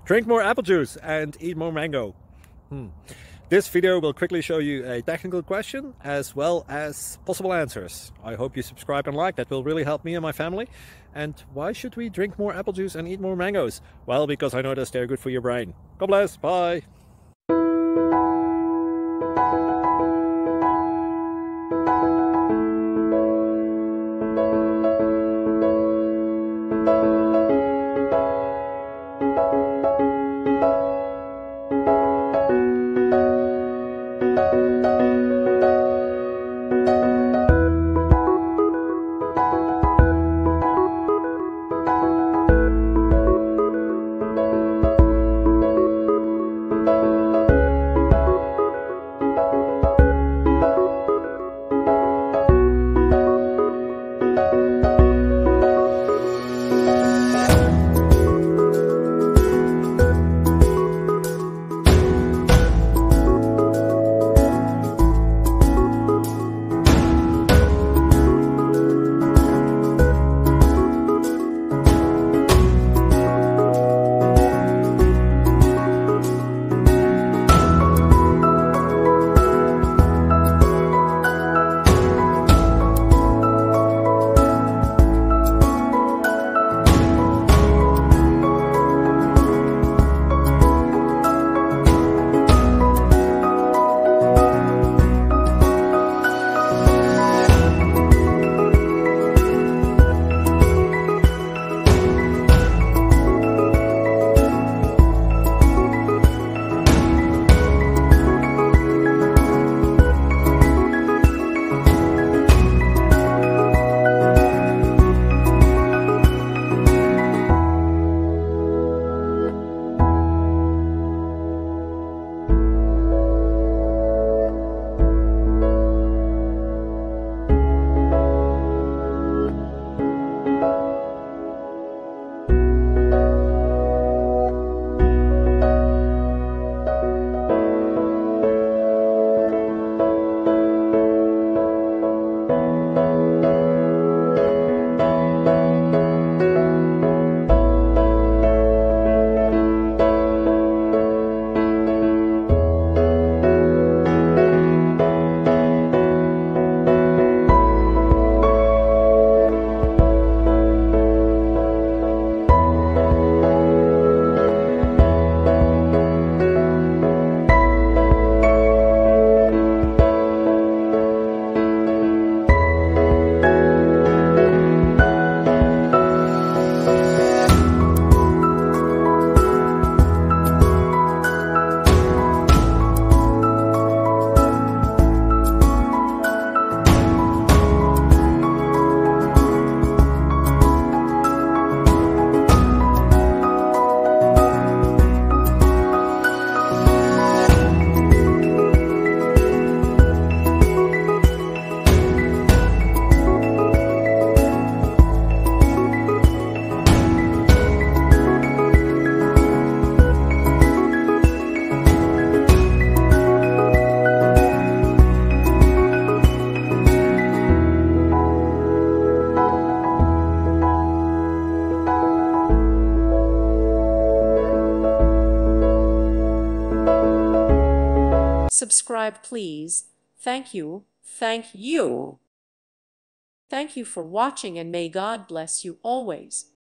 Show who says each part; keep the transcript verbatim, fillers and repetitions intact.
Speaker 1: Drink more apple juice and eat more mango. Hmm. This video will quickly show you a technical question as well as possible answers. I hope you subscribe and like, that will really help me and my family. And why should we drink more apple juice and eat more mangoes? Well, because I noticed they're good for your brain. God bless, bye!
Speaker 2: Subscribe, please. Thank you. Thank you. Thank you for watching, and may God bless you always.